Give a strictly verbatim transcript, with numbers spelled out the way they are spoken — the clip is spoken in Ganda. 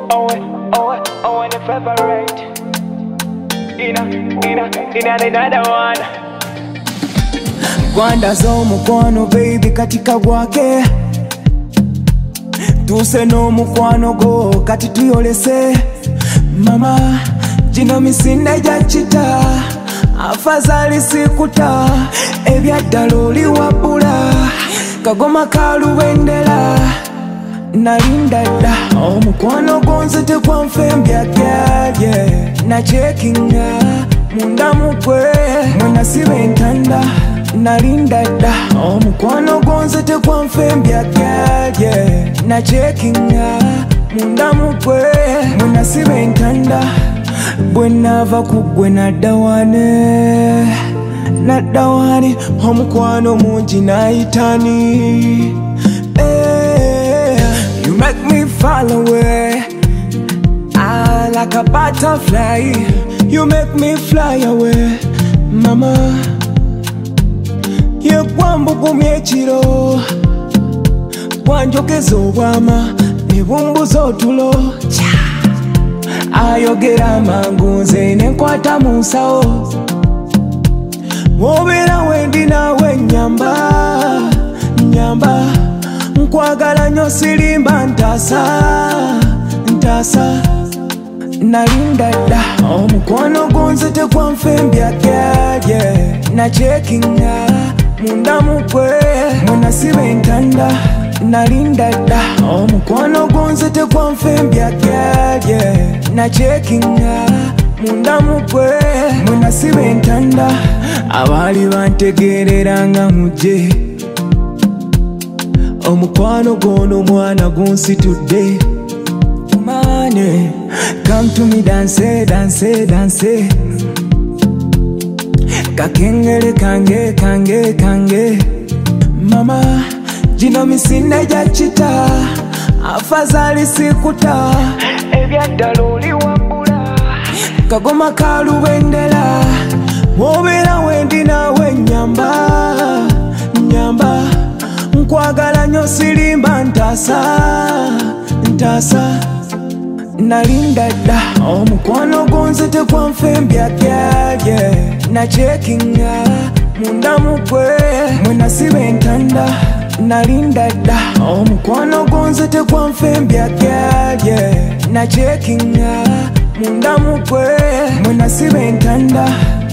Owen, Owen, Owen the favorite. Ina, ina, ina another one. Gwanda z'omukwano baby katika gwake. Tuse n'omukwano gwo kati tuyolese. Mama, gino misinde gya kita. Afazali sikuta. Ebyaddala oli wabbula. Kagoma kalubendera. Nalinda dda omukwano gwo nze tekwanfembya gyalye. Nacekinga munda mugwe mwe nasiba entanda. Nalinda dda omukwano gwo nze tekwanfembya gyalye. Nacekinga munda mugwe mwe nasiba entanda. Bwe nava ku ggwe nadda wane, nadda wane omukwano mungi nayitani. You make me fall away, ah, like a butterfly. You make me fly away, mama. Ye gwambugumya ekiro, gwanjogeza obwama, ne bumbuza otulo. Ayogera amangu nze ne nkwata mu nsawo. Wobeera wendi naawe nyamba, nyamba. Nkwagala nnyo sirimba ntasa, ntasa. Nalinda dda omukwano gwo nze tekwanfembya gyalye. Nacekinga munda mugwe mwe nasiba entanda. Nalinda dda omukwano gwo nze tekwanfembya gyalye. Nacekinga munda mugwe mwe nasiba entanda. Abaali bantegeereranga mugye, omukwano gwono mwana gunsitudde. Mane, come to me dance, dance, dance. Kakengere kange, kange, kange. Mama, gino misinde gya kita. Afazali sikuta. Ebyaddala oli wabbula. Kagoma kalubendera. Wobeera wendi naawe nyamba, nyamba. Nkwagala nnyo sirimba ntasa, ntasa. Nalinda dda omukwano gwo nze tekwanfembya gyalye. Nacekinga munda mugwe mwe nasiba entanda. Nalinda dda omukwano gwo nze tekwanfembya gyalye. Nacekinga munda mugwe mwe nasiba entanda.